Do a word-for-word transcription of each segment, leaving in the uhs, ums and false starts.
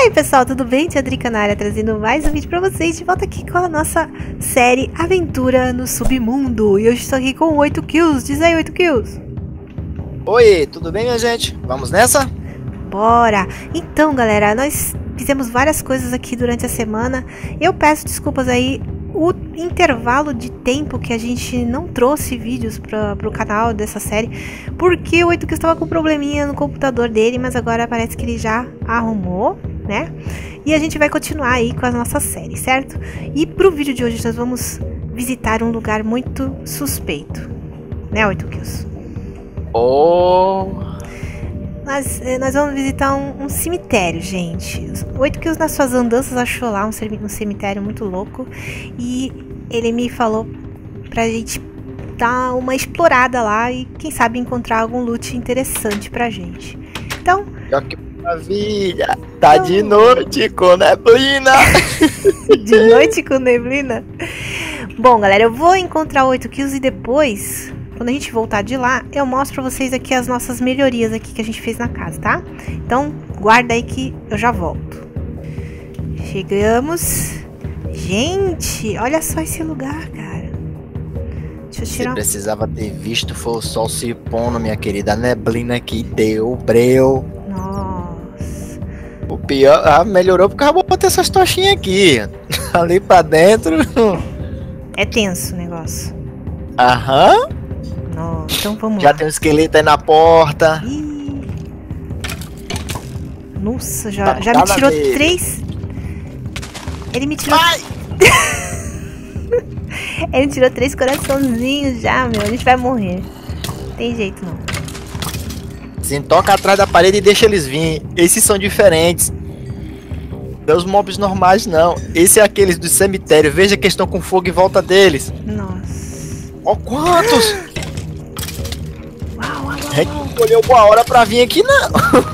aí pessoal, tudo bem? Tia Drica na área, trazendo mais um vídeo pra vocês. De volta aqui com a nossa série Aventura no Submundo. E hoje estou aqui com oito kills. Diz aí, oito kills. Oi, tudo bem, minha gente? Vamos nessa? Bora! Então galera, nós fizemos várias coisas aqui durante a semana. Eu peço desculpas aí o intervalo de tempo que a gente não trouxe vídeos para o canal dessa série, porque o oito kills estava com probleminha no computador dele, mas agora parece que ele já arrumou, né? E a gente vai continuar aí com a nossa série, certo? E pro vídeo de hoje nós vamos visitar um lugar muito suspeito, né, oito kills? Oh! Nós, nós vamos visitar um, um cemitério, gente. oito kills nas suas andanças achou lá um, um cemitério muito louco. E ele me falou pra gente dar uma explorada lá e quem sabe encontrar algum loot interessante pra gente. Então... Que maravilha! Tá então... de noite com neblina! De noite com neblina? Bom, galera, eu vou encontrar oito kills e depois... Quando a gente voltar de lá, eu mostro pra vocês aqui as nossas melhorias aqui que a gente fez na casa, tá? Então, guarda aí que eu já volto. Chegamos. Gente, olha só esse lugar, cara. Deixa eu tirar... Você precisava ter visto, foi o sol se pondo, minha querida. A neblina que deu, breu. Nossa. O pior, ah, melhorou porque eu vou botar essas tochinhas aqui. Ali pra dentro. É tenso o negócio. Aham. Nossa, então vamos já lá. tem um esqueleto aí na porta. Ih. Nossa, já, tá, já me tirou dele. três. Ele me tirou. Ele me tirou três coraçãozinhos já, meu. A gente vai morrer. Não tem jeito não. Sim, toca atrás da parede e deixa eles vir. Esses são diferentes. Não é os mobs normais, não. Esse é aqueles do cemitério. Veja que estão com fogo em volta deles. Nossa. Ó, quantos! A gente não escolheu boa hora pra vir aqui, não.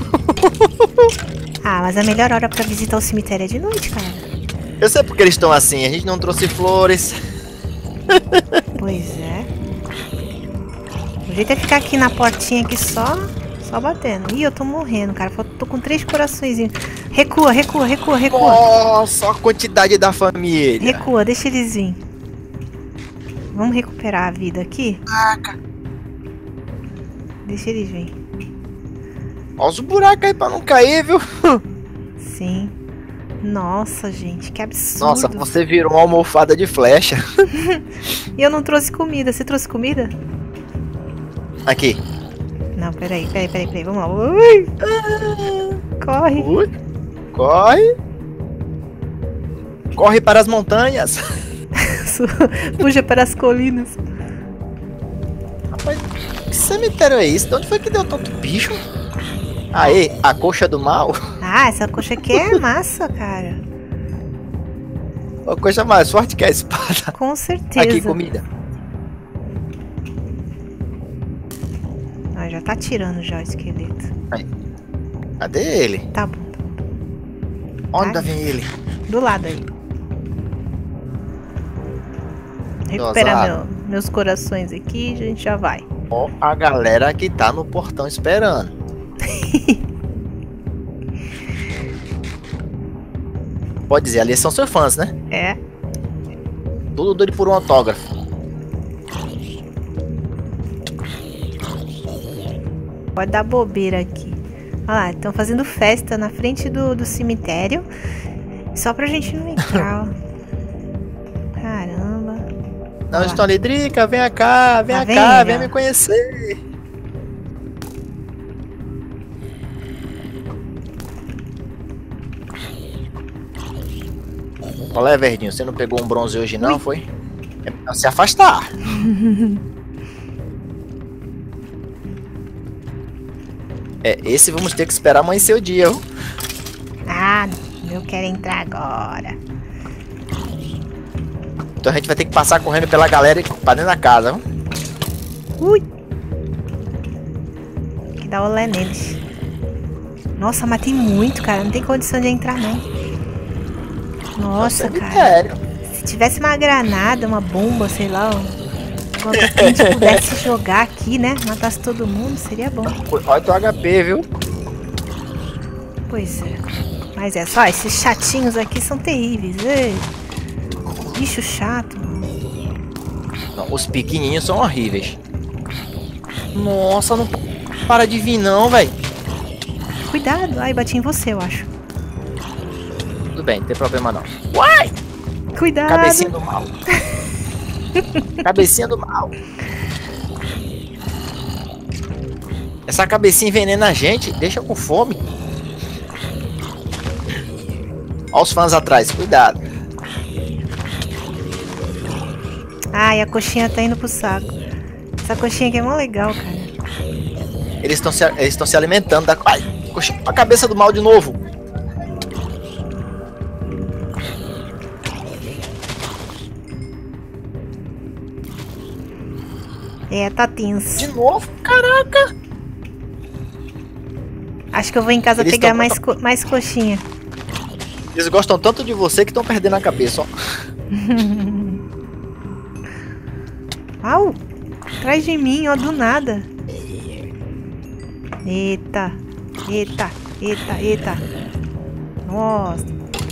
Ah, mas a melhor hora pra visitar o cemitério é de noite, cara. Eu sei porque eles estão assim. A gente não trouxe flores. Pois é. O jeito é ficar aqui na portinha aqui só, só batendo. Ih, eu tô morrendo, cara. Tô com três coraçõezinhos. Recua, recua, recua, recua. Nossa, a quantidade da família. Recua, deixa eles vir. Vamos recuperar a vida aqui? Caraca. Deixa eles virem. Olha os buracos aí pra não cair, viu? Sim. Nossa, gente, que absurdo. Nossa, você virou uma almofada de flecha. E eu não trouxe comida. Você trouxe comida? Aqui. Não, peraí, peraí, peraí, peraí. Vamos lá. Ui. Ah, corre. Ui. Corre. Corre para as montanhas. Fuja para as colinas. Rapaz, que cemitério é esse? De onde foi que deu tanto bicho? Aê, a coxa do mal. Ah, essa coxa aqui é massa, cara. A coxa mais forte que a espada. Com certeza. Aqui, comida. Ah, já tá tirando já o esqueleto. Aí. Cadê ele? Tá bom. Onde tá vem ele? Do lado aí. Recuperar meu, meus corações aqui, a gente já vai. Ó, a galera que tá no portão esperando. Pode dizer, ali são seus fãs, né? É. Tudo doido por um autógrafo. Pode dar bobeira aqui. Olha lá, estão fazendo festa na frente do, do cemitério. Só pra gente não entrar, ó. Caramba. Não, estão ali, Drica, vem cá, vem tá cá, vem me conhecer. Olha, Verdinho, você não pegou um bronze hoje não, Ui. foi? É pra se afastar. É, esse vamos ter que esperar amanhecer o dia, viu? Ah, eu quero entrar agora. Então a gente vai ter que passar correndo pela galera e pra dentro da casa, viu? Ui! Que dá olé neles. Nossa, matei muito, cara. Não tem condição de entrar, não. Nossa, cara. Sério. Se tivesse uma granada, uma bomba, sei lá, alguma coisa que a gente pudesse jogar aqui, né? Matasse todo mundo, seria bom. Olha o teu H P, viu? Pois é. Mas é só, esses chatinhos aqui são terríveis. Ei. Bicho chato. Não, os pequenininhos são horríveis. Nossa, não para de vir não, velho. Cuidado. Ai, bati em você, eu acho. Tudo bem, não tem problema não. Uai! Cuidado. Cabecinha do mal. Cabecinha do mal. Essa cabecinha envenena a gente, deixa com fome. Olha os fãs atrás, cuidado. Ai, a coxinha tá indo pro saco. Essa coxinha aqui é mó legal, cara. Eles estão se, eles estão se alimentando da... Ai, coxinha, a cabeça do mal de novo. É, tá tenso. De novo? Caraca! Acho que eu vou em casa Eles pegar tão- mais, co mais coxinha. Eles gostam tanto de você que estão perdendo a cabeça, ó. Au! Atrás de mim, ó, do nada. Eita. Eita. Eita, eita. Nossa.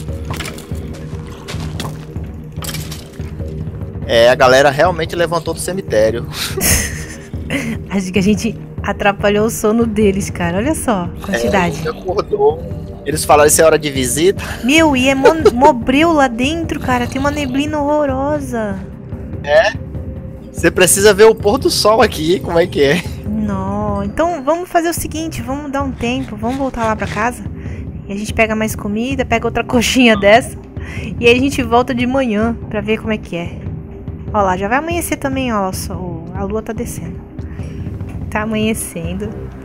É, a galera realmente levantou do cemitério. Acho que a gente atrapalhou o sono deles, cara. Olha só a quantidade. É, acordou. Eles falaram isso é hora de visita. Meu, e é mo mobreu lá dentro, cara. Tem uma neblina horrorosa. Você precisa ver o pôr do sol aqui, como é que é? Não. Então vamos fazer o seguinte, vamos dar um tempo, vamos voltar lá pra casa. E a gente pega mais comida, pega outra coxinha dessa. E aí a gente volta de manhã pra ver como é que é. Ó lá, já vai amanhecer também, ó. Só, a lua tá descendo. Tá amanhecendo.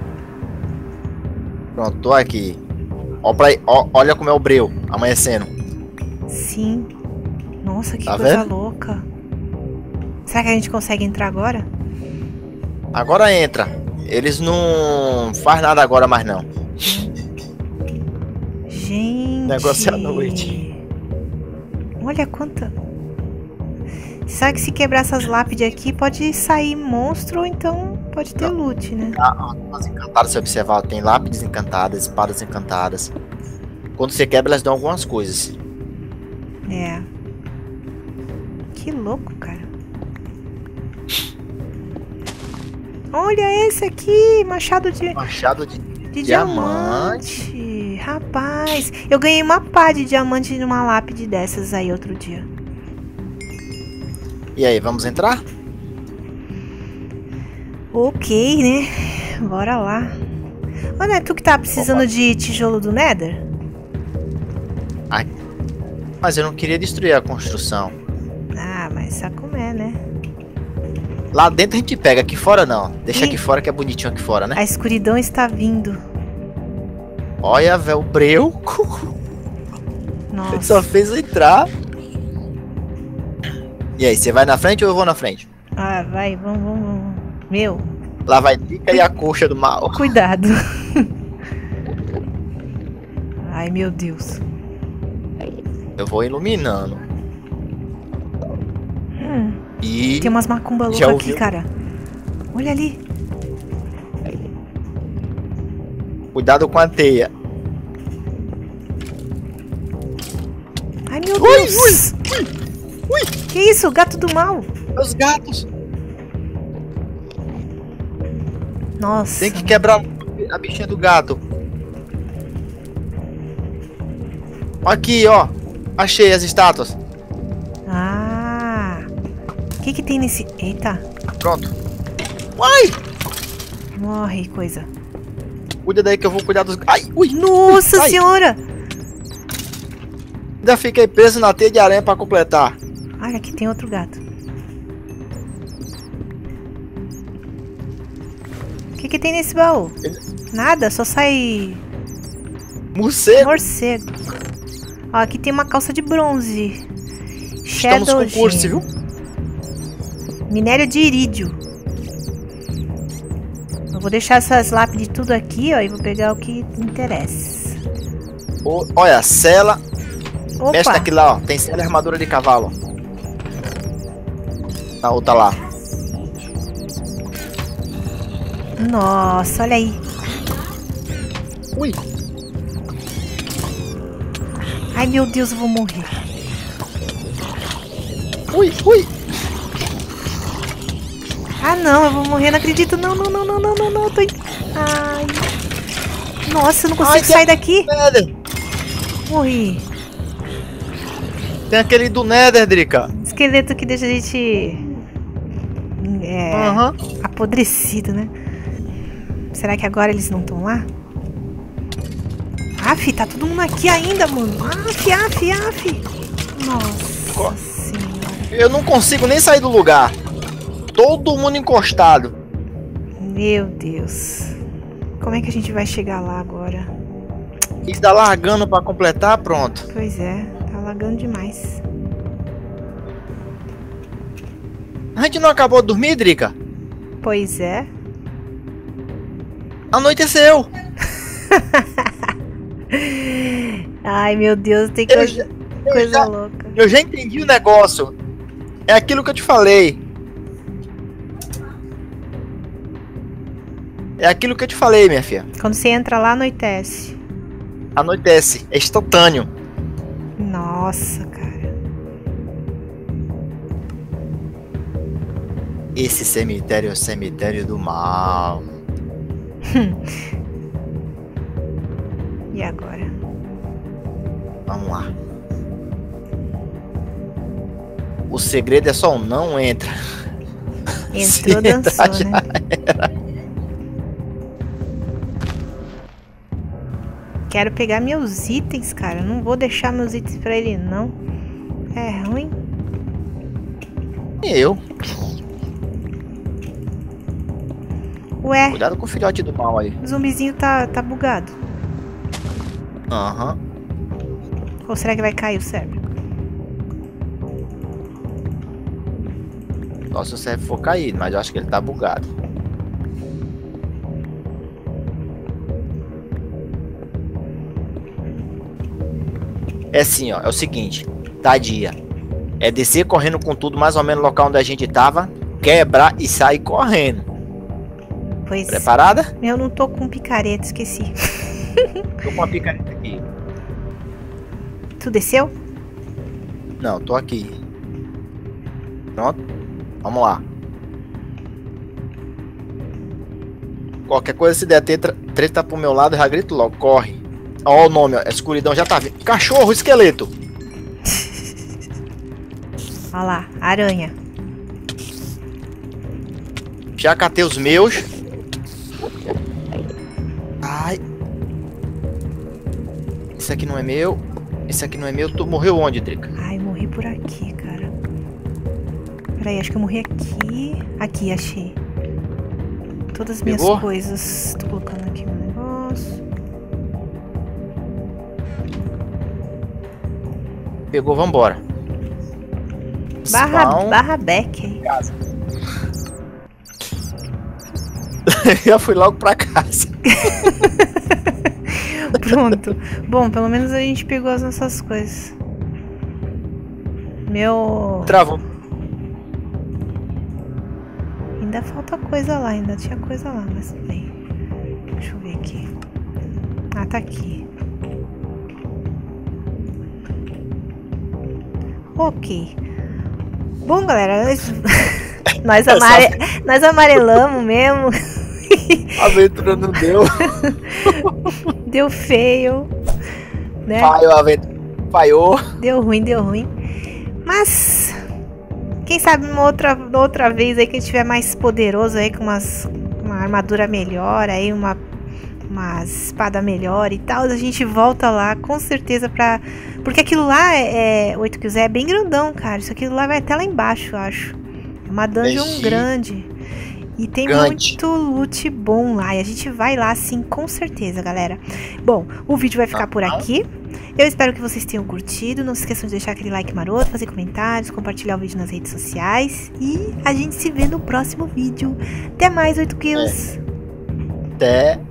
Pronto, tô aqui. Ó pra aí, ó, olha como é o breu, amanhecendo. Sim. Nossa, que Tá coisa vendo? louca. Será que a gente consegue entrar agora? Agora entra. Eles não faz nada agora mais não. Gente. Negócio é à noite. Olha quanta. Sabe que se quebrar essas lápides aqui pode sair monstro ou então pode ter loot, né? As encantadas, se observar, tem lápides encantadas, espadas encantadas. Quando você quebra, elas dão algumas coisas. É. Que louco, cara. Olha esse aqui, machado de, Machado de de diamante. diamante. Rapaz, eu ganhei uma pá de diamante numa lápide dessas aí outro dia. E aí, vamos entrar? Ok, né? Bora lá. Olha, é tu que tá precisando Opa. de tijolo do Nether? Mas eu não queria destruir a construção. Ah, mas sabe como é, né? Lá dentro a gente pega, aqui fora não. Deixa Ih. aqui fora que é bonitinho aqui fora, né? A escuridão está vindo. Olha, velho, o breu. Ele só Nossa. fez eu entrar. E aí, você vai na frente ou eu vou na frente? Ah, vai, vamos, vamos, vamos. Meu, Lá vai Dica e a coxa do mal. cuidado. Ai, meu Deus. Eu vou iluminando. Hum, E tem umas macumba Já loucas aqui, ouviu? cara. Olha ali. cuidado com a teia. Ai, meu Ui, Deus. Ui, Que isso? Gato do mal. meus gatos. Nossa. Tem que quebrar a bichinha do gato. Aqui, ó. Achei as estátuas. Ah. O que que tem nesse... Eita. Pronto. Uai! Morre, coisa. Cuida daí que eu vou cuidar dos... Ai, ui! Nossa Ai. senhora. Ainda fiquei preso na teia de aranha pra completar. Olha, aqui tem outro gato. O que que tem nesse baú? Nada, só sai Morcego. morcego. Ó, aqui tem uma calça de bronze. Estamos Shadow com curso, Gem. viu? Minério de irídio. Eu vou deixar essas lápides tudo aqui, ó, e vou pegar o que interessa. Ô, olha, cela. Mexe Opa! naquilo lá, ó. Tem cela e armadura de cavalo. Na outra lá. Nossa, olha aí. Ui. Ai, meu Deus, eu vou morrer. Ui, ui. Ah, não, eu vou morrer, não acredito. Não, não, não, não, não, não, não. Eu tô em... Ai. Nossa, eu não consigo Ai, sair daqui. Nether. Morri. Tem aquele do Nether, Drica. Esqueleto que deixa a gente... É... Uhum. apodrecido, né? Será que agora eles não estão lá? Aff, tá todo mundo aqui ainda, mano. Aff, aff, aff. Nossa senhora. Eu não consigo nem sair do lugar. Todo mundo encostado. Meu Deus. Como é que a gente vai chegar lá agora? Está largando pra completar, pronto. Pois é, tá lagando demais. A gente não acabou de dormir, Drica? Pois é. Anoiteceu. Ai, meu Deus, tem Eu coisa, já- coisa já- louca. Eu já entendi o negócio. É aquilo que eu te falei. É aquilo que eu te falei, minha filha. Quando você entra lá, anoitece. Anoitece. É instantâneo. Nossa, cara. Esse cemitério é o cemitério do mal. E agora? Vamos lá. O segredo é só um não entra. Se Entrou, dançou, entrar, já né? era. Quero pegar meus itens, cara. Não vou deixar meus itens pra ele, não. É ruim. Eu. Ué, Cuidado com o filhote do mal aí. o zumbizinho tá, tá bugado. Aham. Ou será que vai cair o cérebro? Nossa, o serve for caído, mas eu acho que ele tá bugado. É assim, ó. É o seguinte. Tá dia. É descer correndo com tudo, mais ou menos no local onde a gente tava. Quebrar e sair correndo. Pois Preparada? eu não tô com picareta, esqueci. Tô com uma picareta aqui. Tu desceu? Não, tô aqui. Pronto. Vamos lá. Qualquer coisa, se der treta, treta pro meu lado, eu já grito logo. Corre. Ó o nome, ó. A escuridão já tá vindo. Cachorro, esqueleto. Olha lá, aranha. Já catei os meus. Ai. Esse aqui não é meu. Esse aqui não é meu. Tu morreu onde, Drica? Ai, morri por aqui, cara. Peraí, acho que eu morri aqui. Aqui, achei. Todas as minhas Pegou? coisas. Tô colocando aqui meu negócio. Pegou, vambora. Barra, Spawn. barra back aí. Já fui logo pra casa. Pronto. Bom, pelo menos a gente pegou as nossas coisas. Meu... Travou. Ainda falta coisa lá, ainda tinha coisa lá, mas tudo bem. Deixa eu ver aqui. Ah, tá aqui. Ok. Bom, galera, nós, nós, amare... nós amarelamos mesmo. A aventura não deu. Deu feio, né? Falhou a aventura. Falhou. Deu ruim, deu ruim. Mas quem sabe uma outra, outra vez aí que a gente tiver mais poderoso aí, com umas, uma armadura melhor, aí uma, uma espada melhor e tal, a gente volta lá com certeza pra... Porque aquilo lá é, é oito kills, é bem grandão, cara. Isso aquilo lá vai até lá embaixo, eu acho. É uma dungeon Deixe. grande. E tem Gigante. muito loot bom lá. E a gente vai lá sim, com certeza, galera. Bom, o vídeo vai ficar por aqui. Eu espero que vocês tenham curtido. Não se esqueçam de deixar aquele like maroto, fazer comentários, compartilhar o vídeo nas redes sociais. E a gente se vê no próximo vídeo. Até mais, oito kills. Até.